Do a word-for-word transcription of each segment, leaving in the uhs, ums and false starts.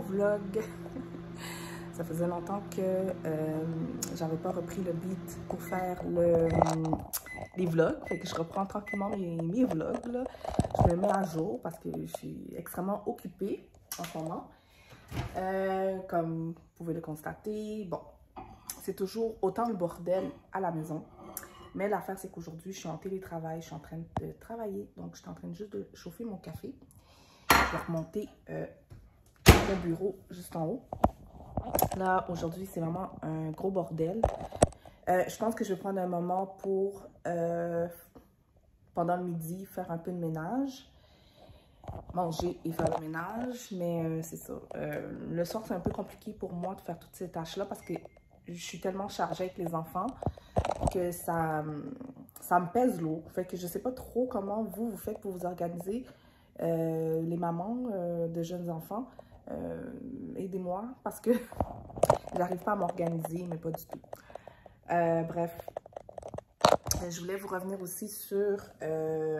vlog. Ça faisait longtemps que euh, j'avais pas repris le beat pour faire le, les vlogs. Fait que je reprends tranquillement mes, mes vlogs, là. Je me mets à jour parce que je suis extrêmement occupée en ce moment. Euh, comme vous pouvez le constater, bon, c'est toujours autant le bordel à la maison. Mais l'affaire, c'est qu'aujourd'hui, je suis en télétravail, je suis en train de travailler. Donc, je suis en train juste de chauffer mon café. Je vais remonter euh, le bureau juste en haut. Là, aujourd'hui, c'est vraiment un gros bordel. Euh, je pense que je vais prendre un moment pour, euh, pendant le midi, faire un peu de ménage. Manger et faire le ménage. Mais euh, c'est ça. Euh, le soir, c'est un peu compliqué pour moi de faire toutes ces tâches-là parce que je suis tellement chargée avec les enfants que ça, ça me pèse lourd. Fait que je sais pas trop comment vous, vous faites pour vous organiser. Euh, les mamans euh, de jeunes enfants, euh, aidez-moi parce que j'arrive pas à m'organiser, mais pas du tout. Euh, bref, je voulais vous revenir aussi sur... Euh,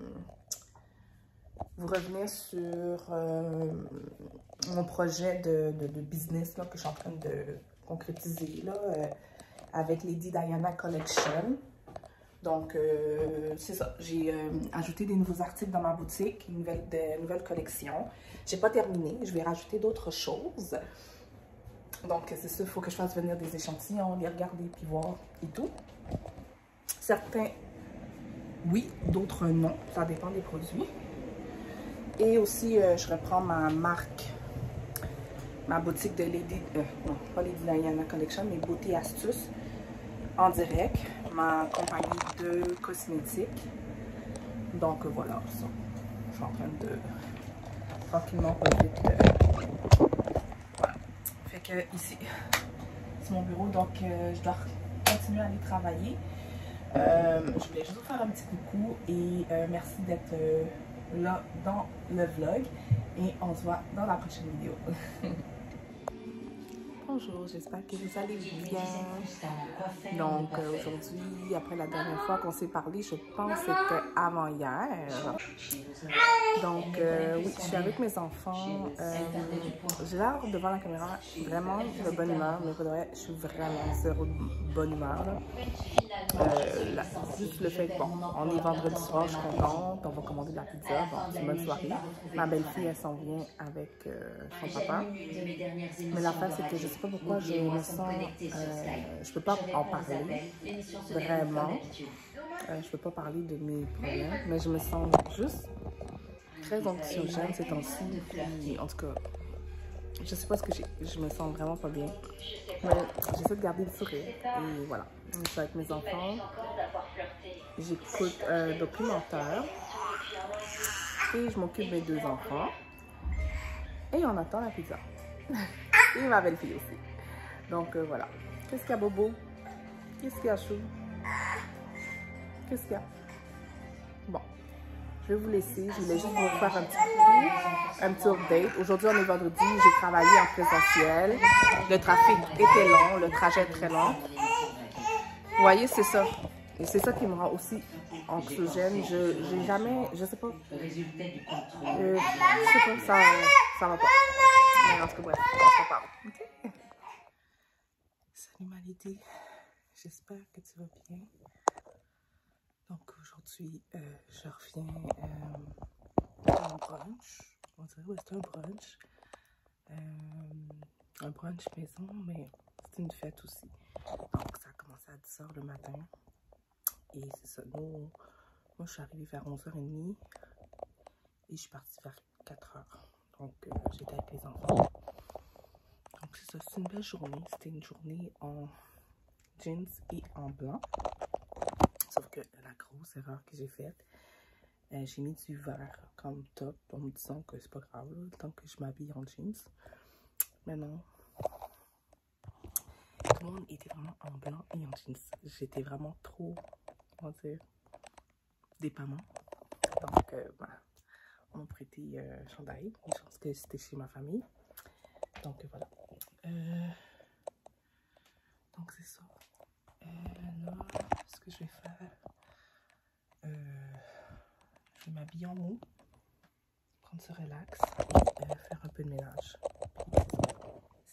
vous revenir sur euh, mon projet de, de, de business là, que je suis en train de concrétiser là, euh, avec Lady Diana Collection. Donc, euh, c'est ça. J'ai euh, ajouté des nouveaux articles dans ma boutique, une nouvelle, de, nouvelle collection. J'ai pas terminé. Je vais rajouter d'autres choses. Donc, c'est ça. Il faut que je fasse venir des échantillons, les regarder, puis voir et tout. Certains, oui. D'autres, non. Ça dépend des produits. Et aussi, euh, je reprends ma marque, ma boutique de Lady... Euh, non, pas Lady Diana Collection, mais Beauté Astuces en direct. Ma compagnie de cosmétiques. Donc voilà, ça. Je suis en train de tranquillement pas vite. Euh, voilà. Fait que ici, c'est mon bureau, donc euh, je dois continuer à aller travailler. Euh, je voulais juste vous faire un petit coucou et euh, merci d'être euh, là dans le vlog. Et on se voit dans la prochaine vidéo. Bonjour, j'espère que vous allez bien. Donc euh, aujourd'hui, après la dernière fois qu'on s'est parlé, je pense que c'était avant hier. Donc euh, oui, je suis avec mes enfants. Euh, J'ai l'air devant la caméra vraiment de bonne humeur, mais pour de vrai, je suis vraiment zéro de bonne humeur. Là. Euh, là, juste le fait que, bon, on est vendredi soir, je suis contente, on va commander de la pizza, bon, c'est une bonne soirée. Ma belle-fille, elle s'en vient avec euh, son papa. Mais l'affaire, c'est que je sais pas pourquoi je me sens, euh, je peux pas en parler, vraiment. Euh, je peux pas parler de mes problèmes, mais je me sens juste très anxiogène ces temps-ci. En tout cas, je sais pas ce que j'ai, je me sens vraiment pas bien. Mais j'essaie de garder le sourire. Et voilà, je suis avec mes enfants. J'écoute un documentaire. Et je m'occupe de mes deux enfants. Et on attend la pizza. Et ma belle-fille aussi. Donc euh, voilà. Qu'est-ce qu'il y a, Bobo? Qu'est-ce qu'il y a, Chou? Qu'est-ce qu'il y a? Bon. Je vais vous laisser. Je voulais juste vous faire un petit, un petit update. Aujourd'hui, on est vendredi. J'ai travaillé en présentiel. Le trafic était long. Le trajet est très long. Vous voyez, c'est ça. Et c'est ça qui me rend aussi anxiogène. Je j'ai jamais... Je sais pas. Euh, je sais pas. Ça, ça va pas. Mais en tout cas, bref. On se reparle. Okay? Salut, ma Lady. J'espère que tu vas bien. Donc aujourd'hui, euh, je reviens euh, à un brunch. On dirait que c'est un brunch. Euh, un brunch maison, mais c'est une fête aussi. Donc ça a commencé à dix heures le matin. Et c'est ça. Nous, moi, je suis arrivée vers onze heures trente et je suis partie vers quatre heures. Donc euh, j'étais avec les enfants. Donc c'est ça, c'est une belle journée. C'était une journée en jeans et en blanc. Sauf que la grosse erreur que j'ai faite, euh, j'ai mis du vert comme top en me disant que c'est pas grave, là, tant que je m'habille en jeans. Mais non. Tout le monde était vraiment en blanc et en jeans. J'étais vraiment trop, comment dire, dépamant. Donc, euh, ben, on m'a prêté euh, un chandail. Je pense que c'était chez ma famille. Donc, voilà. Euh, donc, c'est ça. Euh, là, ce que je vais faire, euh, je vais m'habiller en haut, prendre ce relax et euh, faire un peu de ménage. Puis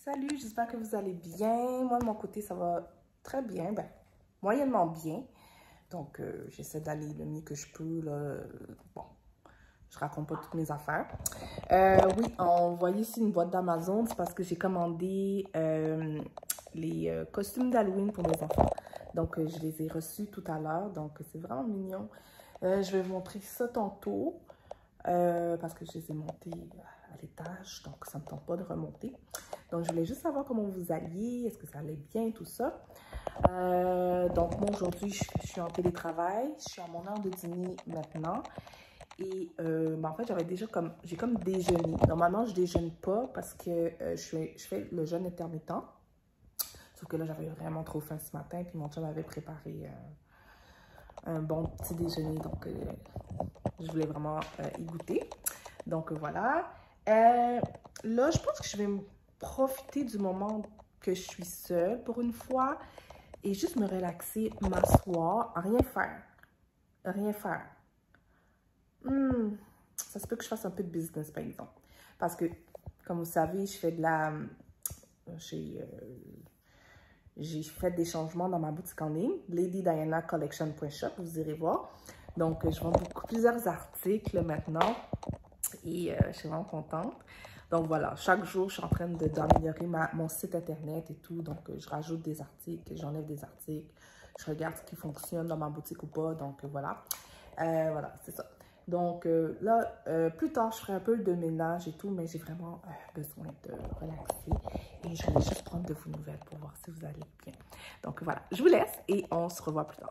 Salut, j'espère que vous allez bien. Moi, de mon côté, ça va très bien, ben, moyennement bien. Donc, euh, j'essaie d'aller le mieux que je peux. Là. Bon, je raconte pas toutes mes affaires. Euh, oui, on voit ici une boîte d'Amazon. C'est parce que j'ai commandé euh, les euh, costumes d'Halloween pour mes enfants. Donc, euh, je les ai reçus tout à l'heure. Donc, c'est vraiment mignon. Euh, je vais vous montrer ça tantôt. Euh, parce que je les ai montés à l'étage, donc ça ne me tente pas de remonter. Donc, je voulais juste savoir comment vous alliez, est-ce que ça allait bien, tout ça. Euh, donc, moi, aujourd'hui, je, je suis en télétravail, je suis à mon heure de dîner maintenant. Et euh, ben, en fait, j'avais déjà comme, j'ai comme déjeuné. Normalement, je déjeune pas parce que euh, je, fais, je fais le jeûne intermittent. Sauf que là, j'avais vraiment trop faim ce matin, puis mon chum avait préparé euh, un bon petit déjeuner, donc... Euh, je voulais vraiment euh, y goûter. Donc, voilà. Euh, là, je pense que je vais me profiter du moment que je suis seule pour une fois et juste me relaxer, m'asseoir, rien faire. Rien faire. Hmm, ça se peut que je fasse un peu de business, par exemple. Parce que, comme vous savez, je fais de la... J'ai... Euh, j'ai fait des changements dans ma boutique en ligne, lady diana collection point shop, vous irez voir. Donc, je vends beaucoup, plusieurs articles maintenant et euh, je suis vraiment contente. Donc, voilà, chaque jour, je suis en train d'améliorer mon site internet et tout. Donc, euh, je rajoute des articles, j'enlève des articles, je regarde ce qui fonctionne dans ma boutique ou pas. Donc, euh, voilà, euh, voilà, c'est ça. Donc, euh, là, euh, plus tard, je ferai un peu de ménage et tout, mais j'ai vraiment euh, besoin de relaxer. Et je voulais juste prendre de vos nouvelles pour voir si vous allez bien. Donc, voilà, je vous laisse et on se revoit plus tard.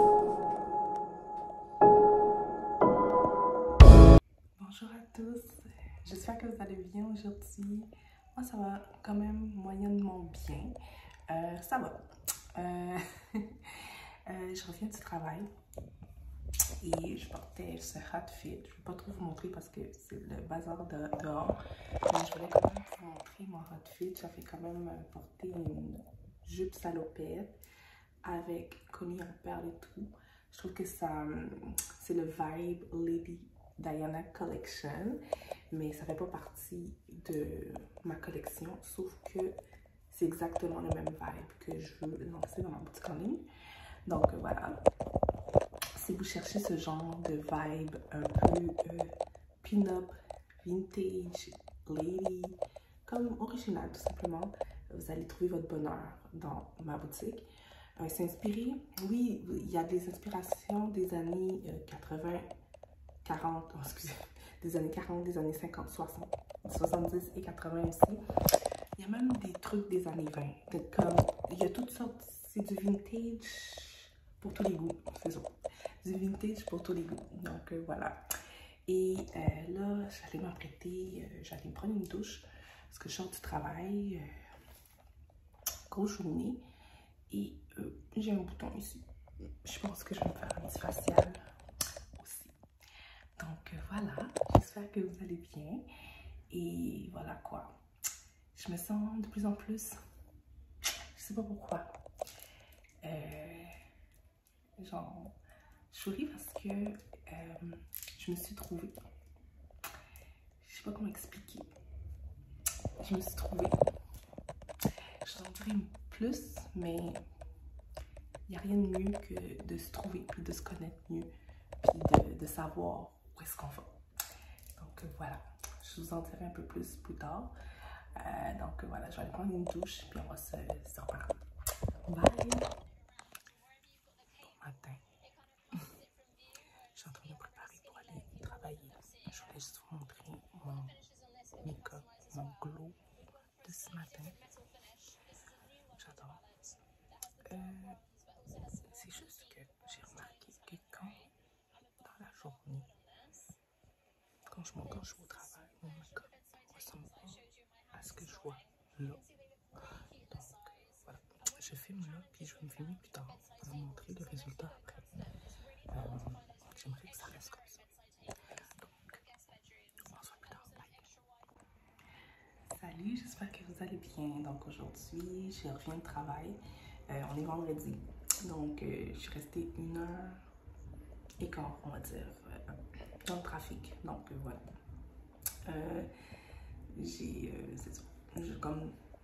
Bonjour à tous, j'espère que vous allez bien aujourd'hui. Moi, ça va quand même moyennement bien. Euh, ça va. Euh, euh, je reviens du travail et je portais ce outfit. Je ne vais pas trop vous montrer parce que c'est le bazar de, dehors. Mais je voulais quand même vous montrer mon outfit. J'avais quand même porté une jupe salopette avec collier en perles et tout. Je trouve que ça, c'est le vibe Lady Diana Collection, mais ça fait pas partie de ma collection, sauf que c'est exactement le même vibe que je veux lancer dans ma boutique en ligne. Donc voilà, si vous cherchez ce genre de vibe un peu euh, pin-up, vintage, lady, comme original tout simplement, vous allez trouver votre bonheur dans ma boutique. Euh, c'est inspiré, oui, il y a des inspirations des années euh, quatre-vingts, quarante, oh, excusez, des années quarante, des années cinquante, soixante, soixante-dix et quatre-vingts aussi. Il y a même des trucs des années vingt. Comme, il y a toutes sortes, c'est du vintage pour tous les goûts, c'est ça. Du vintage pour tous les goûts. Donc euh, voilà. Et euh, là, j'allais m'apprêter, euh, j'allais me prendre une douche parce que je sors du travail, euh, grosse journée. Et euh, j'ai un bouton ici. Je pense que je vais me faire un petit facial aussi. Donc euh, voilà, j'espère que vous allez bien. Et voilà quoi. Je me sens de plus en plus, je sais pas pourquoi. Euh, genre, je souris parce que euh, je me suis trouvée. Je sais pas comment expliquer. Je me suis trouvée. J'en dirais plus, mais il n'y a rien de mieux que de se trouver, puis de se connaître mieux, puis de, de savoir où est-ce qu'on va. Donc euh, voilà, je vous en dirai un peu plus plus tard. Euh, donc euh, voilà, je vais aller prendre une douche, puis on va se, se reparler. Bye! Bon matin. Je suis en train de me préparer pour aller travailler. Je voulais juste vous montrer mon make-up, mon glow de ce matin. J'adore. Euh, c'est juste que j'ai remarqué que quand, dans la journée, quand je, quand je vais au travail, mon make-up ne ressemble pas à ce que je vois là. Donc, voilà. Je filme là, puis je vais me filmer plus tard pour vous montrer le résultat après. Euh, J'aimerais que ça reste comme ça. Donc, on se voit plus tard. Bye. Salut, j'espère que vous allez bien. Donc aujourd'hui, je reviens de travail. Euh, on est vendredi. Donc, euh, je suis restée une heure et quart, on va dire, euh, dans le trafic. Donc, euh, voilà. Euh, j'ai, euh, c'est ça. Je, comme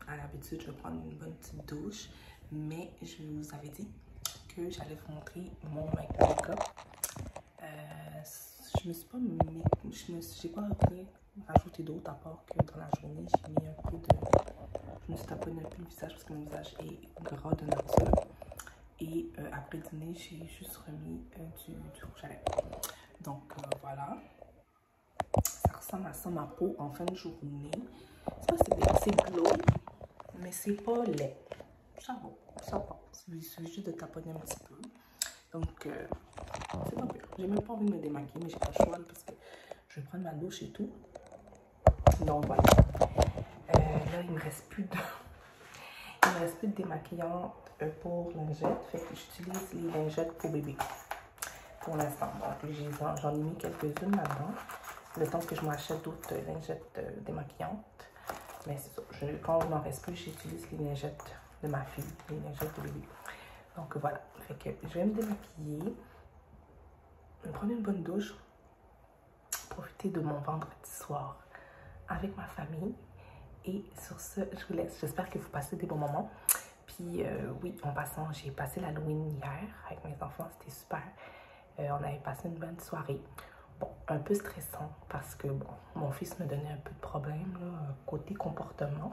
à l'habitude, je vais prendre une bonne petite douche. Mais je vous avais dit que j'allais vous montrer mon make-up. Euh, je me suis pas mis, je me suis pas après rajouté d'autres à part que dans la journée, j'ai mis un peu de. Je me suis taponné un peu le visage parce que mon visage est gras de nature. Et euh, après le dîner, j'ai juste remis euh, du, du rouge à lèvres. Donc euh, voilà. Ça ressemble à ça ma peau en fin de journée. Ça, c'est glow, mais c'est pas laid. Ça va, ça passe. Il suffit juste de taponner un petit peu. Donc, euh, c'est pas pire. J'ai même pas envie de me démaquiller, mais j'ai pas le choix parce que je vais prendre ma douche et tout. Donc, voilà. Euh, là, il me reste plus de... il me reste plus de démaquillant pour lingettes. Fait que j'utilise les lingettes pour bébé. Pour l'instant. Donc, j'en ai mis quelques-unes là-dedans. Le temps que je m'achète d'autres lingettes euh, démaquillantes. Mais c'est ça. Je, quand il m'en reste plus, j'utilise les lingettes de ma fille, les lingettes de bébé. Donc voilà. Fait que je vais me démaquiller. Me prendre une bonne douche. Profiter de mon vendredi soir avec ma famille. Et sur ce, je vous laisse. J'espère que vous passez des bons moments. Puis euh, oui, en passant, j'ai passé l'Halloween hier avec mes enfants. C'était super. Euh, on avait passé une bonne soirée. Bon, un peu stressant parce que bon, mon fils me donnait un peu de problème là, côté comportement.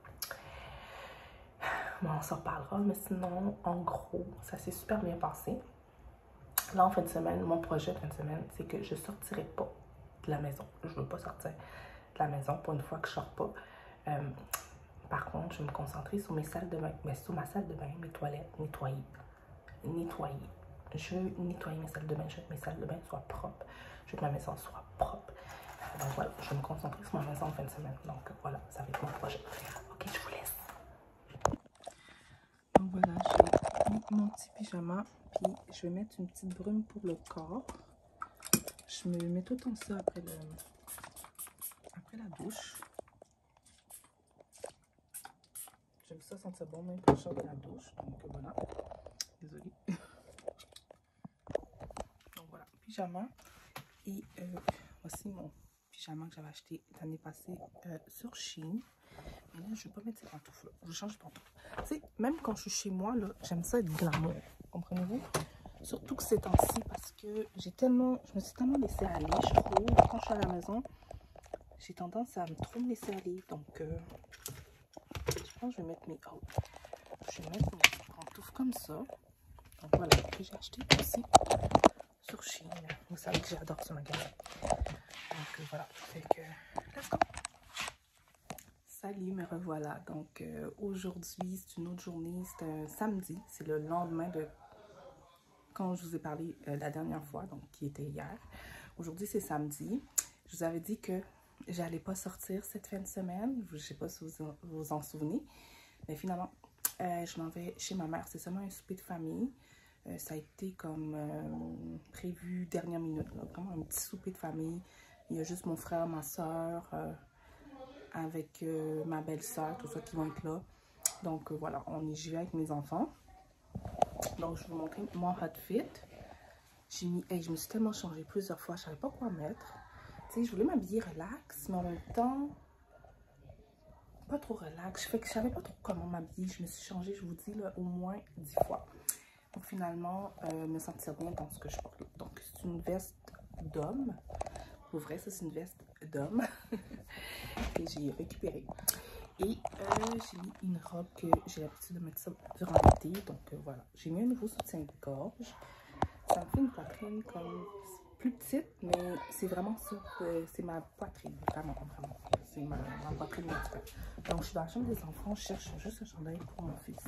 Bon, on s'en reparlera, mais sinon, en gros, ça s'est super bien passé. Là, en fin de semaine, mon projet de fin de semaine, c'est que je ne sortirai pas de la maison. Je ne veux pas sortir de la maison pour une fois que je ne sors pas. Euh, par contre, je vais me concentrer sur mes salles de bain, mais sur ma salle de bain, mes toilettes, nettoyer. Nettoyer. Je veux nettoyer mes salles de bain, je veux que mes salles de bain soient propres. Je veux que ma maison soit propre. Donc voilà, je vais me concentrer sur ma maison en fin de semaine. Donc voilà, ça va être mon projet. Ok, je vous laisse. Donc voilà, j'ai mis mon petit pyjama. Puis je vais mettre une petite brume pour le corps. Je me mets tout en ça après, le, après la douche. J'aime ça sentir bon même quand je sors de la douche. Donc voilà. Désolée. Donc voilà, pyjama. Et euh, voici mon pyjama que j'avais acheté l'année passée euh, sur Shein. Mais là, je ne vais pas mettre ces pantoufles là. Je change de pantoufles. Tu sais, même quand je suis chez moi, j'aime ça être glamour. Comprenez-vous? Surtout que ces temps-ci, parce que j'ai tellement, je me suis tellement laissée aller, je trouve. Quand je suis à la maison, j'ai tendance à me trop me laisser aller. Donc, euh, je pense que je vais mettre mes... Oh, je vais mettre mes pantoufles comme ça. Donc voilà, que j'ai acheté aussi sur Shein. Vous savez que j'adore ce magasin. Donc euh, voilà, fait que let's go. Salut, me revoilà. Donc euh, aujourd'hui, c'est une autre journée. C'est un samedi. C'est le lendemain de quand je vous ai parlé euh, la dernière fois, donc qui était hier. Aujourd'hui, c'est samedi. Je vous avais dit que j'allais pas sortir cette fin de semaine. Je sais pas si vous vous en souvenez. Mais finalement, euh, je m'en vais chez ma mère. C'est seulement un souper de famille. Euh, ça a été comme euh, prévu dernière minute. Là. Vraiment un petit souper de famille. Il y a juste mon frère, ma soeur, euh, avec euh, ma belle-sœur, tout ça qui vont être là. Donc euh, voilà, on y j'y vais avec mes enfants. Donc je vais vous montrer mon outfit. J'ai mis, hey, je me suis tellement changée plusieurs fois, je savais pas quoi mettre. Tu sais, je voulais m'habiller relax, mais en même temps, pas trop relax. Fait que je savais pas trop comment m'habiller. Je me suis changée, je vous dis, là, au moins dix fois. Pour finalement euh, me sentir bien dans ce que je porte. Donc c'est une veste d'homme. Pour vrai, ça c'est une veste d'homme que j'ai récupérée. Et euh, j'ai mis une robe que j'ai l'habitude de mettre ça durant l'été. Donc euh, voilà, j'ai mis un nouveau soutien-gorge. Ça me fait une poitrine comme plus petite, mais c'est vraiment ça. C'est ma poitrine, vraiment, vraiment. C'est ma, ma poitrine naturelle. Donc je suis dans la chambre des enfants, je cherche juste un chandail pour mon fils.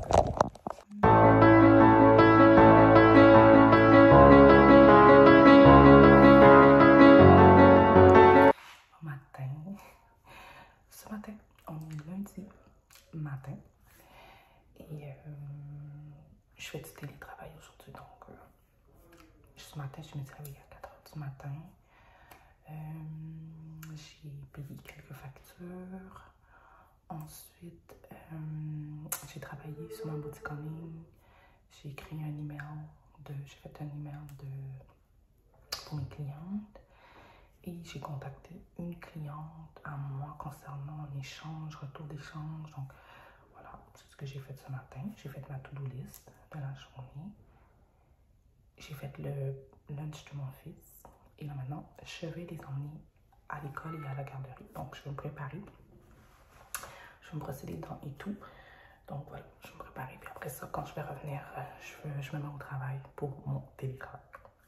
Ce matin, on est lundi matin et euh, je fais du télétravail aujourd'hui. Donc, euh, ce matin, je me suis réveillée à quatre heures du matin. Euh, j'ai payé quelques factures. Ensuite, euh, j'ai travaillé sur ma boutique en ligne. J'ai écrit un email de, j'ai fait un email de, pour mes clientes. Et j'ai contacté une cliente à moi concernant un échange, retour d'échange. Donc voilà, c'est ce que j'ai fait ce matin. J'ai fait ma to-do list de la journée. J'ai fait le lunch de mon fils. Et là maintenant, je vais les emmener à l'école et à la garderie. Donc je vais me préparer. Je vais me brosser les dents et tout. Donc voilà, je vais me préparer. Puis après ça, quand je vais revenir, je, veux, je me mets au travail pour mon télétravail.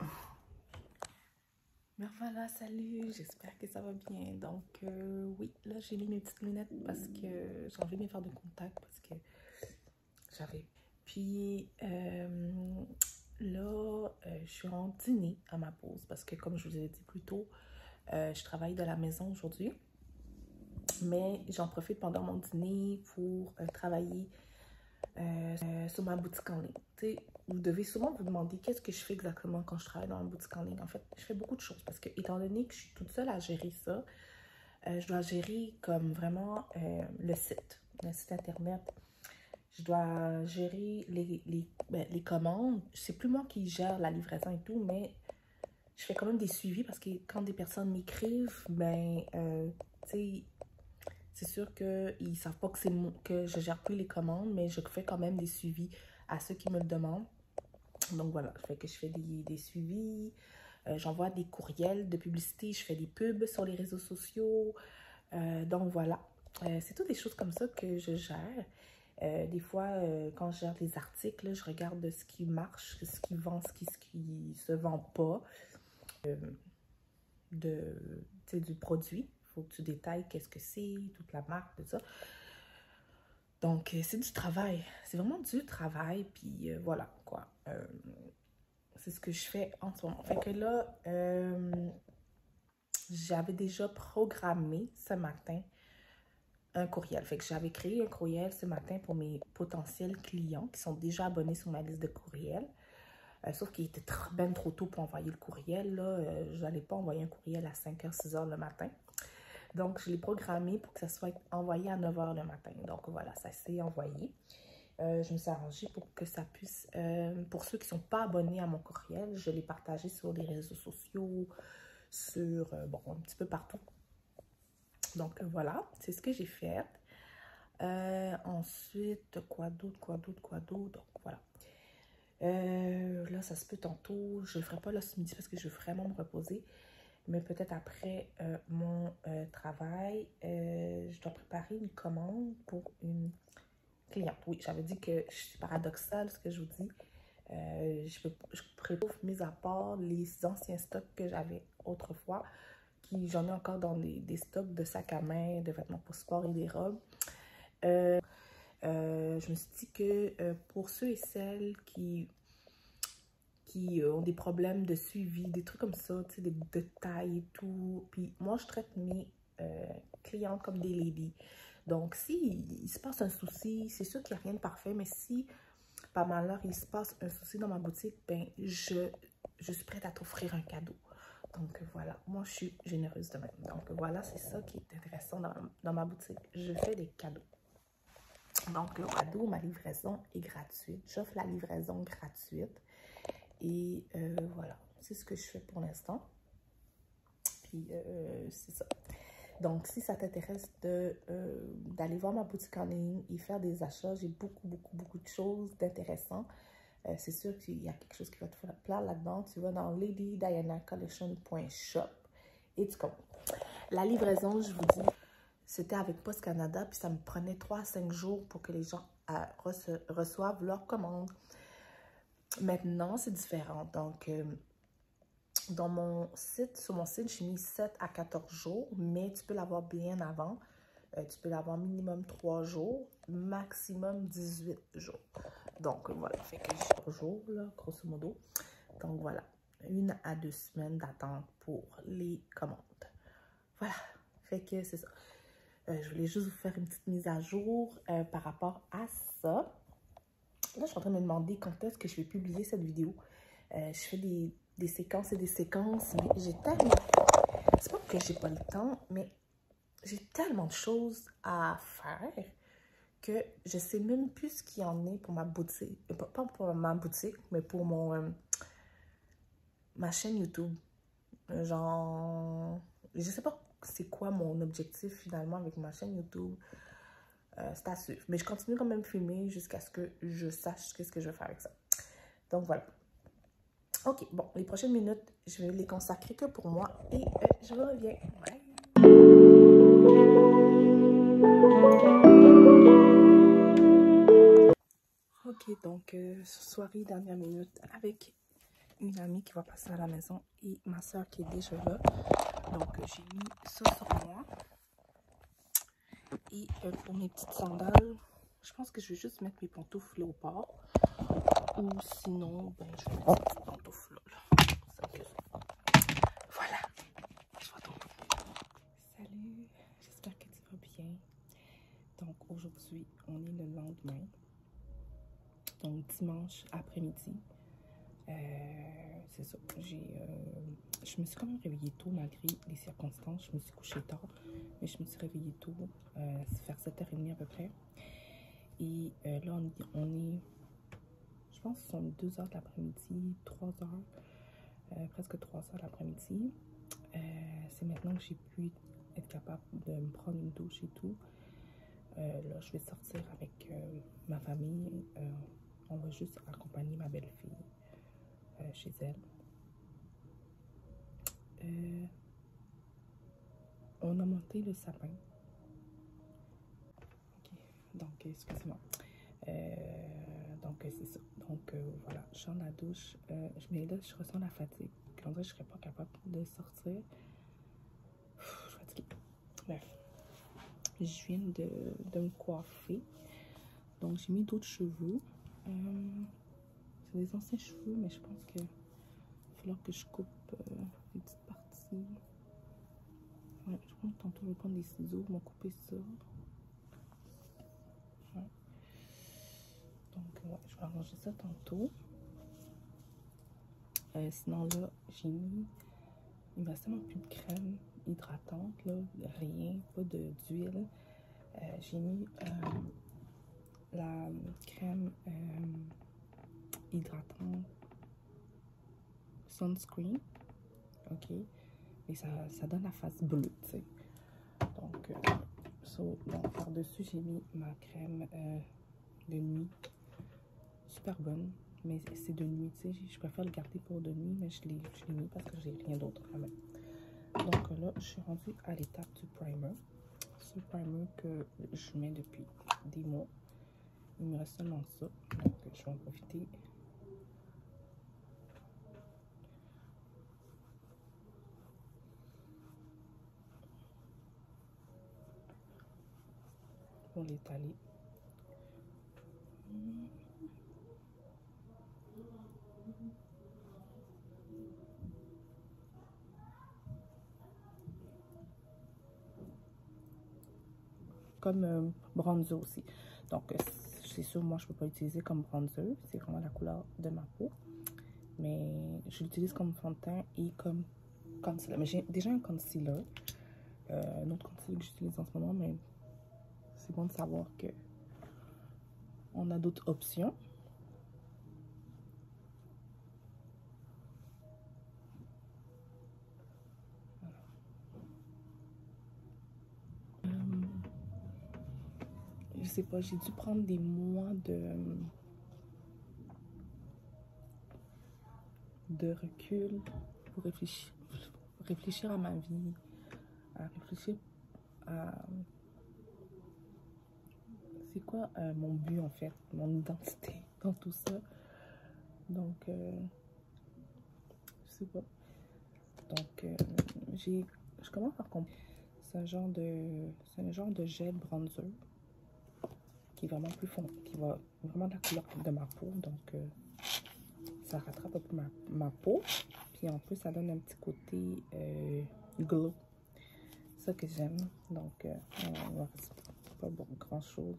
Mais voilà, salut, j'espère que ça va bien. Donc euh, oui, là j'ai mis mes petites lunettes parce que j'ai envie de me faire de contact parce que j'avais. Puis euh, là, euh, je suis en dîner à ma pause parce que comme je vous ai dit plus tôt, euh, je travaille de la maison aujourd'hui. Mais j'en profite pendant mon dîner pour euh, travailler euh, sur ma boutique en ligne. T'sais, vous devez souvent vous demander qu'est-ce que je fais exactement quand je travaille dans ma boutique en ligne. En fait, je fais beaucoup de choses parce que étant donné que je suis toute seule à gérer ça, euh, je dois gérer comme vraiment euh, le site, le site internet. Je dois gérer les, les, ben, les commandes. C'est plus moi qui gère la livraison et tout, mais je fais quand même des suivis parce que quand des personnes m'écrivent, ben, euh, tu sais, c'est sûr qu'ils ne savent pas que, c'est que je gère plus les commandes, mais je fais quand même des suivis à ceux qui me le demandent. Donc voilà, fait que je fais des, des suivis, euh, j'envoie des courriels de publicité, je fais des pubs sur les réseaux sociaux. Euh, donc voilà, euh, c'est toutes des choses comme ça que je gère. Euh, des fois, euh, quand je gère les articles, là, je regarde ce qui marche, ce qui vend, ce qui ne ce qui se vend pas euh, de, du produit. Il faut que tu détailles qu'est-ce que c'est, toute la marque, tout ça. Donc, c'est du travail. C'est vraiment du travail. Puis, euh, voilà, quoi. Euh, c'est ce que je fais en ce moment. Fait que là, euh, j'avais déjà programmé ce matin un courriel. Fait que j'avais créé un courriel ce matin pour mes potentiels clients qui sont déjà abonnés sur ma liste de courriels. Euh, sauf qu'il était bien trop tôt pour envoyer le courriel. Là. Euh, je n'allais pas envoyer un courriel à cinq heures, six heures le matin. Donc, je l'ai programmé pour que ça soit envoyé à neuf heures le matin. Donc, voilà, ça s'est envoyé. Euh, je me suis arrangée pour que ça puisse... Euh, pour ceux qui ne sont pas abonnés à mon courriel, je l'ai partagé sur les réseaux sociaux, sur... Euh, bon, un petit peu partout. Donc, voilà, c'est ce que j'ai fait. Euh, ensuite, quoi d'autre, quoi d'autre, quoi d'autre. Donc, voilà. Euh, là, ça se peut tantôt. Je ne le ferai pas là ce midi parce que je veux vraiment me reposer. Mais peut-être après euh, mon euh, travail, euh, je dois préparer une commande pour une cliente. Oui, j'avais dit que c'est paradoxal ce que je vous dis. Euh, je, peux, je prépare, mis à part les anciens stocks que j'avais autrefois, qui j'en ai encore dans des, des stocks de sacs à main, de vêtements pour sport et des robes. Euh, euh, je me suis dit que euh, pour ceux et celles qui... qui ont des problèmes de suivi, des trucs comme ça, tu sais, de, de taille et tout. Puis moi, je traite mes euh, clientes comme des ladies. Donc, si il se passe un souci, c'est sûr qu'il n'y a rien de parfait, mais si, par malheur, il se passe un souci dans ma boutique, ben je, je suis prête à t'offrir un cadeau. Donc, voilà, moi, je suis généreuse de même. Donc, voilà, c'est ça qui est intéressant dans, dans ma boutique. Je fais des cadeaux. Donc, le cadeau, ma livraison est gratuite. J'offre la livraison gratuite. Et euh, voilà, c'est ce que je fais pour l'instant. Puis, euh, c'est ça. Donc, si ça t'intéresse de euh, d'aller voir ma boutique en ligne et faire des achats, j'ai beaucoup, beaucoup, beaucoup de choses d'intéressantes. Euh, c'est sûr qu'il y a quelque chose qui va te faire plaire là-dedans. Tu vas dans lady diana collection point shop et tu commandes. La livraison, je vous dis, c'était avec Post Canada, puis ça me prenait trois à cinq jours pour que les gens euh, reço reçoivent leur commande. Maintenant, c'est différent. Donc, euh, dans mon site, sur mon site, j'ai mis sept à quatorze jours, mais tu peux l'avoir bien avant. Euh, tu peux l'avoir minimum trois jours, maximum dix-huit jours. Donc, voilà, fait que j'ai trois jours, là, grosso modo. Donc, voilà, une à deux semaines d'attente pour les commandes. Voilà, fait que c'est ça. Euh, je voulais juste vous faire une petite mise à jour euh, par rapport à ça. Là, je suis en train de me demander quand est-ce que je vais publier cette vidéo. Euh, je fais des, des séquences et des séquences, mais j'ai tellement... C'est pas que j'ai pas le temps, mais j'ai tellement de choses à faire que je sais même plus ce qu'il y en est pour ma boutique. Euh, pas pour ma boutique, mais pour mon... Euh, ma chaîne YouTube. Genre... je sais pas c'est quoi mon objectif finalement avec ma chaîne YouTube. Euh, c'est à suivre. Mais je continue quand même filmer jusqu'à ce que je sache qu'est-ce que je vais faire avec ça. Donc voilà. Ok, bon, les prochaines minutes, je vais les consacrer que pour moi et euh, je reviens. Bye. Ok, donc euh, soirée dernière minute avec une amie qui va passer à la maison et ma soeur qui est déjà là. Donc euh, j'ai mis ça sur moi. Et euh, pour mes petites sandales, je pense que je vais juste mettre mes pantoufles léopard. Ou sinon, ben, je vais mettre ces petites pantoufles là. là. Voilà. Je vois ton Salut, j'espère que tu vas bien. Donc aujourd'hui, on est le lendemain. Donc dimanche après-midi. Euh, c'est ça. J'ai, euh, je me suis quand même réveillée tôt malgré les circonstances. Je me suis couchée tard, mais je me suis réveillée tôt, euh, vers sept heures trente à peu près. Et euh, là, on, on est, je pense que ce sont deux heures de l'après-midi, trois heures, euh, presque trois heures de l'après-midi. Euh, c'est maintenant que j'ai pu être capable de me prendre une douche et tout. Euh, là, je vais sortir avec euh, ma famille. Euh, on va juste accompagner ma belle-fille euh, chez elle. Euh, on a monté le sapin. Ok, donc excusez-moi. Euh, donc c'est ça. Donc euh, voilà, je suis dans la douche. Euh, mais là, je ressens la fatigue. On dirait que je serais pas capable de sortir. Pff, je suis fatiguée. Bref. Je viens de, de me coiffer. Donc j'ai mis d'autres cheveux. Euh, c'est des anciens cheveux, mais je pense qu'il va falloir que je coupe euh, des petites parties. Ouais, je pense que tantôt je vais prendre des ciseaux, je vais couper ça. Ouais. Donc ouais, je vais arranger ça tantôt. Euh, sinon là, j'ai mis, il me reste tellement plus de crème hydratante, là, rien, pas d'huile. Euh, j'ai mis euh, la crème euh, hydratante sunscreen, ok, et ça, ça donne la face bleue, tu sais. Donc, euh, so, donc par-dessus, j'ai mis ma crème euh, de nuit, super bonne, mais c'est de nuit, tu sais, je préfère le garder pour de nuit, mais je l'ai mis parce que j'ai rien d'autre à mettre. Donc là, je suis rendue à l'étape du primer. Ce primer que je mets depuis des mois. Il me reste seulement ça. Donc je vais en profiter. Pour l'étaler. Comme euh, bronzer aussi. Donc, euh, c'est sûr, moi, je ne peux pas l'utiliser comme bronzer. C'est vraiment la couleur de ma peau. Mais je l'utilise comme fond de teint et comme concealer. Mais j'ai déjà un concealer. Euh, un autre concealer que j'utilise en ce moment, mais c'est bon de savoir que on a d'autres options. Je sais pas, j'ai dû prendre des mois de, de recul pour réfléchir, réfléchir à ma vie, à réfléchir à c'est quoi euh, mon but en fait, mon identité dans tout ça. Donc, euh, je sais pas. Donc, euh, j'ai, je commence par comprendre. C'est un genre de, c'est un genre de gel bronzer qui est vraiment plus fond, qui va vraiment de la couleur de ma peau. Donc, euh, ça rattrape un peu ma, ma peau. Puis en plus, ça donne un petit côté euh, glow. C'est ça que j'aime. Donc, euh, on va pas bon, grand chose.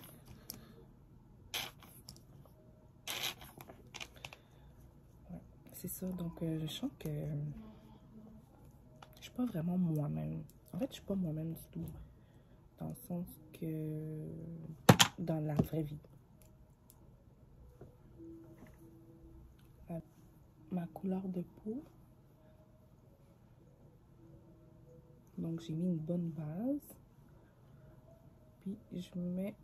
Ouais, c'est ça. Donc, euh, je sens que je suis pas vraiment moi-même. En fait, je suis pas moi-même du tout. Dans le sens que dans la vraie vie. Ma couleur de peau, Donc, j'ai mis une bonne base. Puis, je mets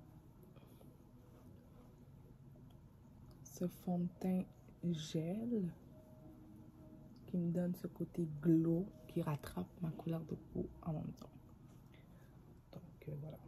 ce fond de teint gel qui me donne ce côté glow qui rattrape ma couleur de peau en même temps. Donc, euh, voilà.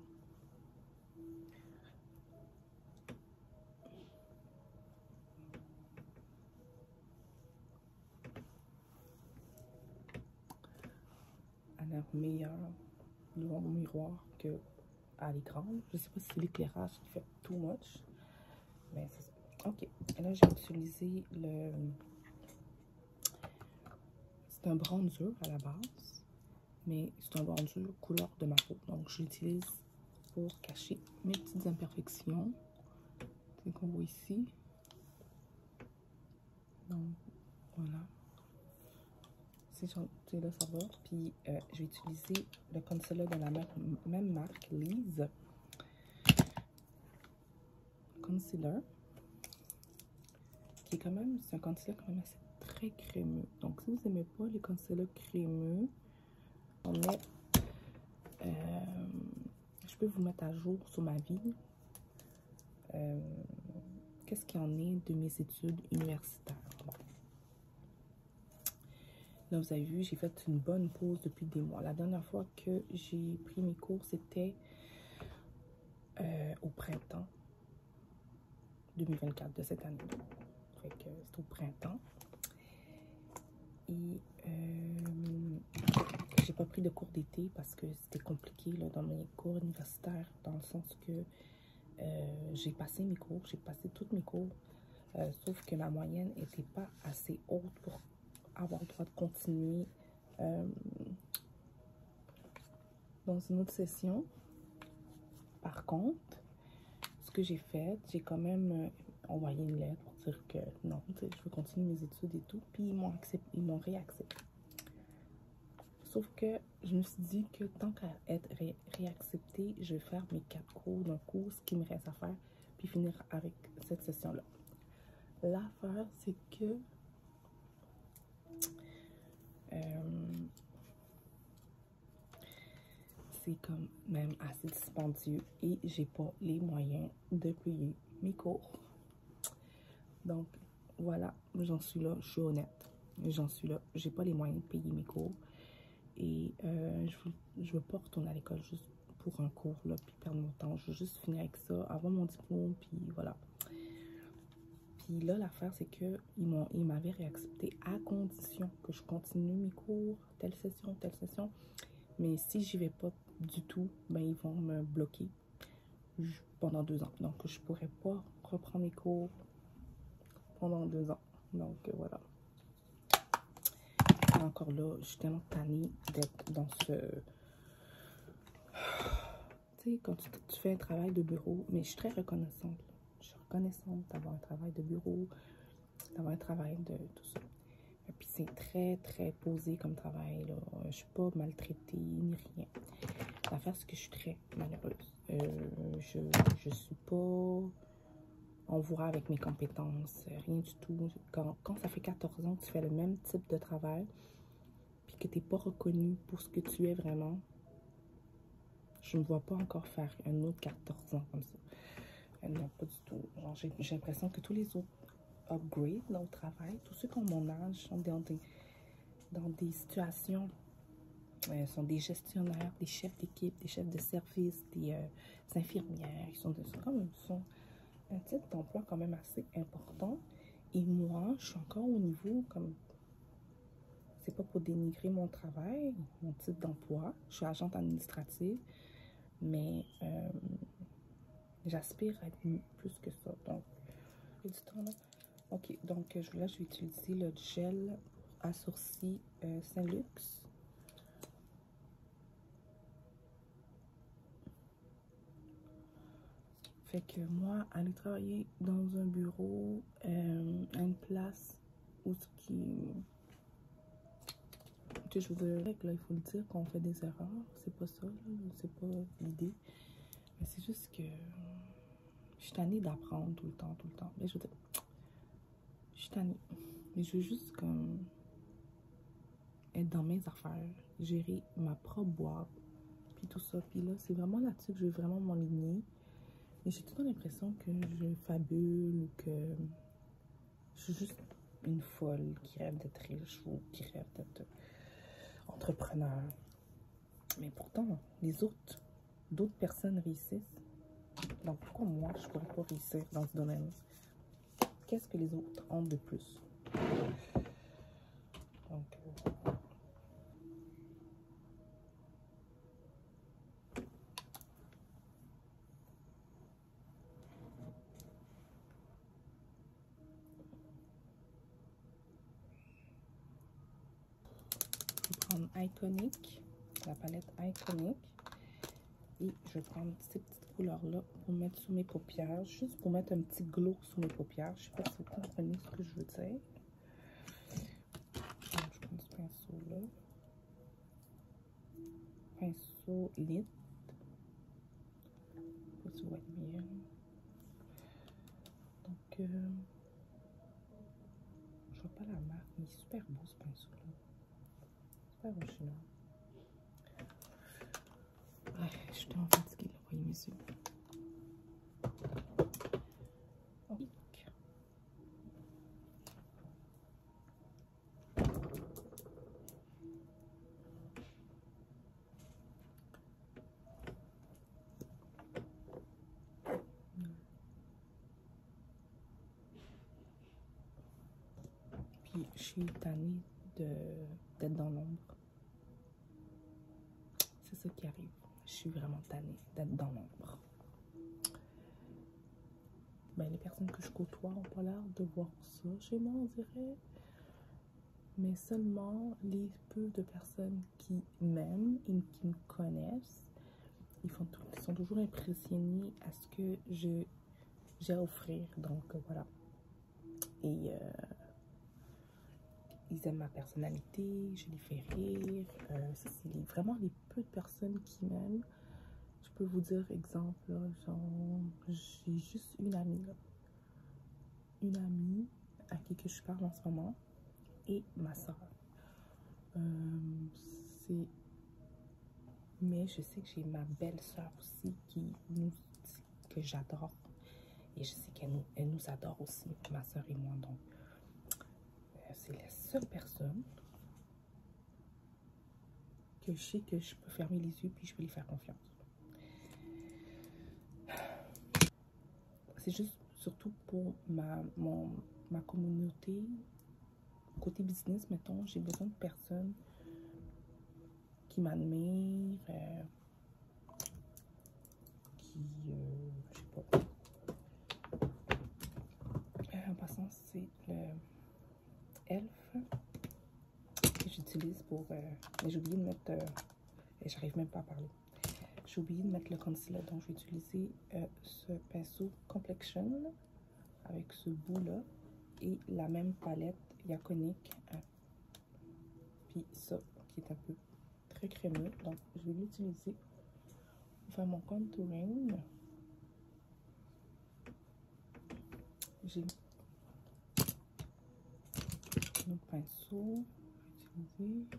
Elle a l'air meilleure devant mon miroir que à l'écran. Je sais pas si c'est l'éclairage qui fait too much, mais c'est ça. Ok, et là j'ai utilisé le... C'est un bronzer à la base, mais c'est un bronzer couleur de ma peau. Donc je l'utilise pour cacher mes petites imperfections. C'est qu'on voit ici. Donc voilà. C'est là, ça va. Puis euh, je vais utiliser le concealer de la même, même marque, Lise. Concealer. Qui est quand même, c'est un concealer quand même assez très crémeux. Donc si vous n'aimez pas les concealers crémeux, on met, euh, je peux vous mettre à jour sur ma vie. Euh, Qu'est-ce qu'il y en est de mes études universitaires? Bon. Là, vous avez vu, j'ai fait une bonne pause depuis des mois. La dernière fois que j'ai pris mes cours, c'était euh, au printemps deux mille vingt-quatre de cette année. Fait que c'est au printemps. Et euh, j'ai pas pris de cours d'été parce que c'était compliqué là, dans mes cours universitaires, dans le sens que euh, j'ai passé mes cours, j'ai passé tous mes cours, euh, sauf que ma moyenne n'était pas assez haute pour avoir le droit de continuer euh, dans une autre session. Par contre, ce que j'ai fait, j'ai quand même euh, envoyé une lettre pour dire que non, je veux continuer mes études et tout, puis ils m'ont accepté, ils m'ont réaccepté. Sauf que je me suis dit que tant qu'à être ré réacceptée, je vais faire mes quatre cours d'un coup, ce qui me reste à faire, puis finir avec cette session-là. L'affaire, c'est que euh, c'est comme même assez dispendieux et j'ai pas les moyens de payer mes cours. Donc voilà, j'en suis là, je suis honnête. J'en suis là, j'ai pas les moyens de payer mes cours. Et euh, je, veux, je veux pas retourner à l'école juste pour un cours, là, puis perdre mon temps. Je veux juste finir avec ça, avoir mon diplôme, puis voilà. Puis là, l'affaire, c'est que ils m'ont, ils m'avaient réaccepté à condition que je continue mes cours, telle session, telle session. Mais si j'y vais pas du tout, ben ils vont me bloquer pendant deux ans. Donc, je pourrais pas reprendre mes cours pendant deux ans. Donc, euh, voilà. Encore là, je suis tellement tannée d'être dans ce... Tu sais, quand tu, tu fais un travail de bureau, mais je suis très reconnaissante. Là. Je suis reconnaissante d'avoir un travail de bureau, d'avoir un travail de tout ça. Et puis c'est très, très posé comme travail, là. Je suis pas maltraitée, ni rien. L'affaire, c'est que je suis très malheureuse. Euh, je, je suis pas... On voit avec mes compétences, rien du tout. Quand, quand ça fait quatorze ans que tu fais le même type de travail, puis que tu n'es pas reconnu pour ce que tu es vraiment, je ne me vois pas encore faire un autre quatorze ans comme ça. Euh, non, pas du tout. J'ai l'impression que tous les autres upgrades dans le travail, tous ceux qui ont mon âge sont dans des, dans des situations, euh, sont des gestionnaires, des chefs d'équipe, des chefs de service, des, euh, des infirmières. Ils sont, de, sont comme ils sont un titre d'emploi quand même assez important. Et moi, je suis encore au niveau comme... C'est pas pour dénigrer mon travail, mon titre d'emploi. Je suis agente administrative, mais euh, j'aspire à être plus que ça. Donc, j'ai du temps là. Ok, donc là, je vais utiliser le gel à sourcils euh, Saint-Luc. Fait que moi, aller travailler dans un bureau, euh, à une place où ce qui... Que je veux dire, là, il faut le dire qu'on fait des erreurs. C'est pas ça, c'est pas l'idée. Mais c'est juste que je suis tannée d'apprendre tout le temps, tout le temps. Mais je veux dire, je suis tannée. Mais je veux juste comme être dans mes affaires, gérer ma propre boîte, puis tout ça. Puis là, c'est vraiment là-dessus que je veux vraiment m'enligner. Mais j'ai tout le temps l'impression que je fabule ou que je suis juste une folle qui rêve d'être riche ou qui rêve d'être entrepreneur. Mais pourtant, les autres, d'autres personnes réussissent. Donc pourquoi moi, je ne pourrais pas réussir dans ce domaine? Qu'est-ce que les autres ont de plus? Donc, euh, je vais prendre Iconic, la palette Iconic. Et je vais prendre ces petites couleurs-là pour mettre sous mes paupières, juste pour mettre un petit glow sous mes paupières. Je ne sais pas si vous comprenez ce que je veux dire. Donc, je prends ce pinceau-là. Pinceau lit. Je ne sais pas si vous voyez bien. Donc, euh, je ne vois pas la marque, mais il est super beau ce pinceau-là. Super original. Ah, je suis tellement fatiguée, là, voyez mes yeux. Oh. Puis je suis tannée d'être dans l'ombre. C'est ça qui arrive. Je suis vraiment tannée d'être dans l'ombre. Ben, les personnes que je côtoie n'ont pas l'air de voir ça chez moi, on dirait. Mais seulement les peu de personnes qui m'aiment et qui me connaissent, ils, font tout, ils sont toujours impressionnés à ce que je j'ai à offrir. Donc, euh, voilà. Et euh, ils aiment ma personnalité, je les fais rire. Euh, ça, c'est les, vraiment les peu de personnes qui m'aiment. Je peux vous dire, exemple, là, genre, j'ai juste une amie, là. Une amie à qui que je parle en ce moment et ma soeur. Euh, c'est... Mais je sais que j'ai ma belle-sœur aussi qui nous, que j'adore. Et je sais qu'elle nous, elle nous adore aussi, ma soeur et moi. Donc, euh, c'est la seule personne que je sais que je peux fermer les yeux puis je peux lui faire confiance. C'est juste surtout pour ma, mon, ma communauté, côté business, mettons, j'ai besoin de personnes qui m'admirent, euh, qui, euh, je sais pas. Euh, en passant, c'est le Elf que j'utilise pour... Euh, mais j'ai oublié de mettre... Euh, et j'arrive même pas à parler. J'ai oublié de mettre le concealer, donc je vais utiliser euh, ce pinceau Complexion avec ce bout-là et la même palette Iconic. Hein. Puis ça, qui est un peu très crémeux. Donc, je vais l'utiliser pour faire mon contouring. J'ai notre pinceau. Je vais utiliser.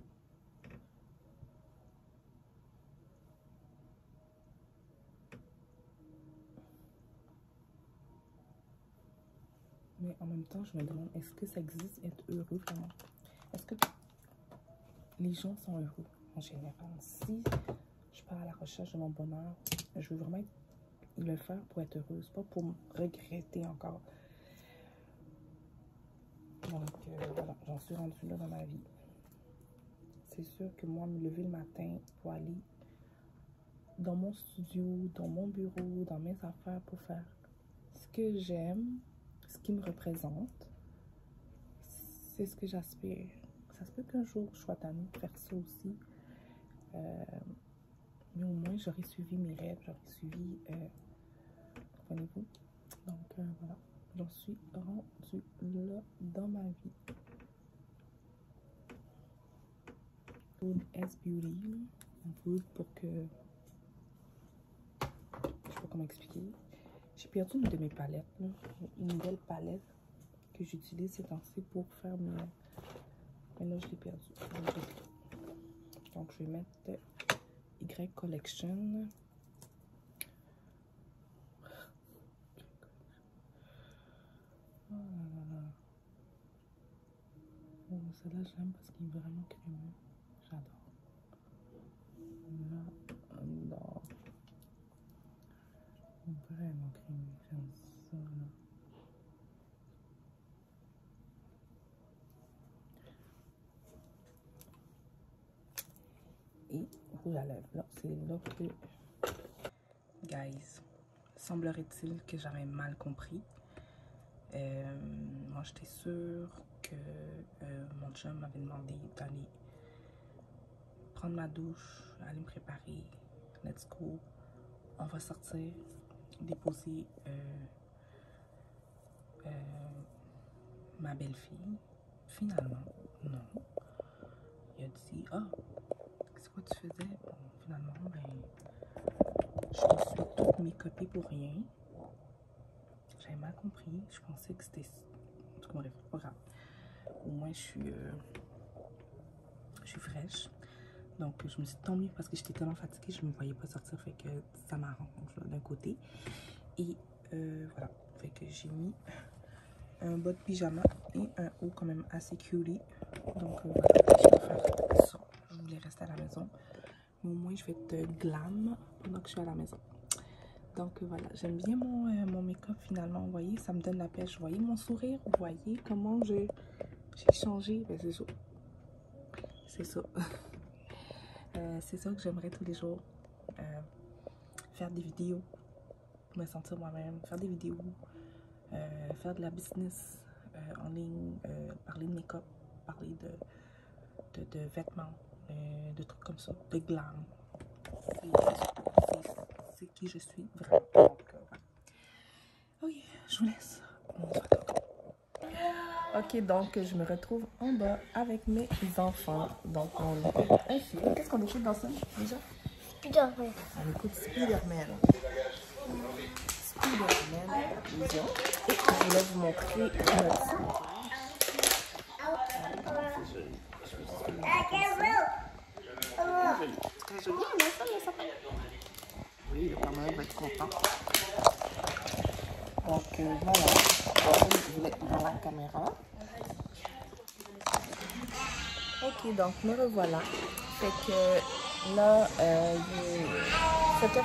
Mais en même temps, je me demande, est-ce que ça existe être heureux vraiment? Est-ce que les gens sont heureux en général? Si je pars à la recherche de mon bonheur, je veux vraiment le faire pour être heureuse, pas pour me regretter encore. Donc euh, voilà, j'en suis rendue là dans ma vie. C'est sûr que moi, me lever le matin pour aller dans mon studio, dans mon bureau, dans mes affaires pour faire ce que j'aime, ce qui me représente, c'est ce que j'aspire. Ça se peut qu'un jour je sois tannée de faire ça aussi. Euh, mais au moins j'aurais suivi mes rêves, j'aurais suivi, euh, comprenez-vous? Donc euh, voilà, j'en suis rendue là dans ma vie. Une S-Beauty, un peu pour que, je sais pas comment expliquer. J'ai perdu une de mes palettes, là. Une nouvelle palette que j'utilise ces temps-ci pour faire mes... Mais là, je l'ai perdue. Donc, je vais mettre Y Collection. Oh là là. Oh, celle-là, j'aime parce qu'il est vraiment crémeux. J'adore. Là, j'adore. Vraiment crémeux. J'aime ça, là. Et rouge à lèvres. Là, c'est là que... Guys, semblerait-il que j'avais mal compris. Euh, moi, j'étais sûre que euh, mon chum m'avait demandé d'aller prendre ma douche, aller me préparer. Let's go. On va sortir, déposer euh, euh, ma belle-fille. Finalement, non. Il a dit, ah, c'est quoi tu faisais? Bon, finalement, ben, je me suis toute make-upée pour rien. J'avais mal compris. Je pensais que c'était... En tout cas, bref, pas grave. Au moins, je suis... Euh, je suis fraîche. Donc, je me suis tant mieux parce que j'étais tellement fatiguée, je ne me voyais pas sortir. Fait que ça m'arrange d'un côté. Et euh, voilà. Fait que j'ai mis un bas de pyjama et un haut quand même assez cutie. Donc, euh, voilà. Je vais faire ça. Je voulais rester à la maison. Mais au moins, je vais être glam pendant que je suis à la maison. Donc, euh, voilà. J'aime bien mon, euh, mon make-up finalement. Vous voyez, ça me donne la pêche. Vous voyez mon sourire? Vous voyez comment j'ai changé? Ben, c'est ça. C'est ça. Euh, c'est ça que j'aimerais tous les jours, euh, faire des vidéos, me sentir moi-même, faire des vidéos, euh, faire de la business euh, en ligne, euh, parler de make-up, parler de, de, de vêtements, euh, de trucs comme ça, de glam. C'est qui je suis vraiment. Donc, euh, voilà. Ok, je vous laisse. On se retrouve. Ok, donc je me retrouve en bas avec mes enfants. Donc on écoute un film. Qu'est-ce qu'on écoute dans ça déjà? Spider-Man. On écoute Spider-Man. Spider-Man, vision. Et je voulais vous montrer notre salle. Très joli, oui, le Père Noël va être content. Donc euh, voilà, je voulais dans la caméra. Ok, donc me revoilà. Fait que là, euh, il est sept heures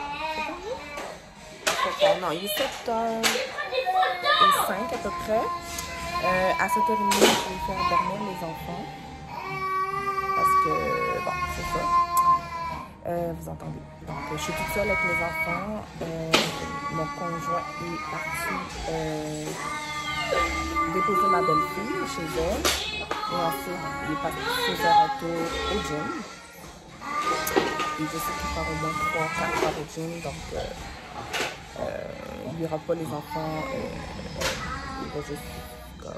trente. Non, il est sept heures cinq à peu près. Euh, à sept heures trente, je vais faire dormir les enfants. Parce que, bon, c'est ça. Euh, vous entendez. Donc, je suis toute seule avec les enfants. Euh, mon conjoint est parti euh, déposer ma belle-fille chez elle. Et ensuite, il est parti faire un tour au gym. Et je sais qu'il part au moins trois quatre fois au gym. Donc, euh, euh, il n'y aura pas les enfants. Euh, il va juste comme,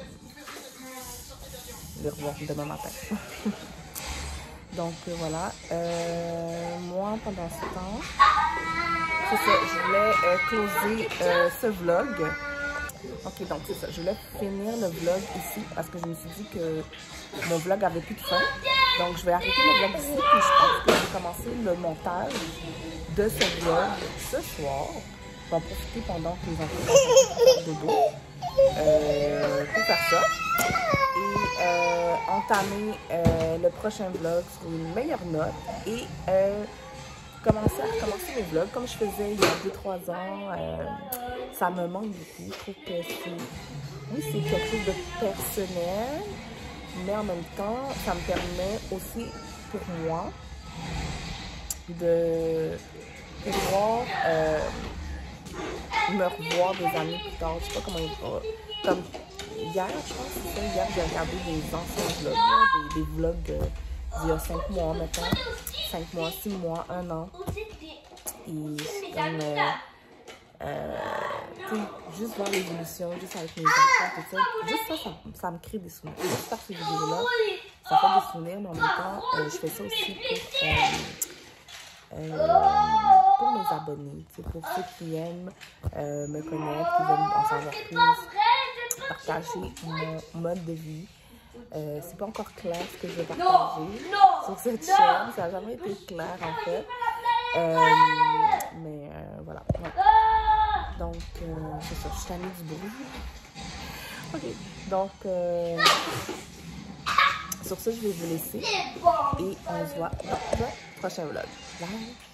les revoir demain matin. Donc euh, voilà, euh, moi pendant ce temps, c'est ça, je voulais euh, closer euh, ce vlog. Ok, donc c'est ça, je voulais finir le vlog ici parce que je me suis dit que mon vlog avait plus de fin. Donc je vais arrêter le vlog ici, puis je pense que je vais commencer le montage de ce vlog ce soir. Je vais en profiter pendant que les enfants sont en dodo euh, pour faire ça. Et euh, entamer euh, le prochain vlog sur une meilleure note et euh, commencer à recommencer mes vlogs comme je faisais il y a deux trois ans. Euh, ça me manque beaucoup. Je trouve que c'est oui, c'est quelque chose de personnel, mais en même temps, ça me permet aussi pour moi de pouvoir euh, me revoir des années plus tard. Je sais pas comment il va. Comme hier, je pense que c'est ça, hier, j'ai regardé des anciens vlogs, là, des, des vlogs euh, d'il y a cinq mois, mettons. cinq mois, six mois, un an. Et comme, euh, euh, juste voir l'évolution, juste avec mes enfants, tout ça. Juste ça, ça, ça me crée des souvenirs. Juste faire ces vidéos-là, ça fait des souvenirs, mais en même temps, euh, je fais ça aussi pour, euh, euh, pour mes abonnés, pour ceux qui aiment euh, me connaître, qui veulent en savoir plus. Partager mon mode de vie, Euh, c'est pas encore clair ce que je vais partager sur cette chaîne. Ça n'a jamais été clair en fait. Euh, mais euh, voilà. Ouais. Donc, euh, c'est ça. Je suis tannée du bruit. Ok. Donc, euh, sur ça, je vais vous laisser. Et on se voit dans le prochain vlog. Bye!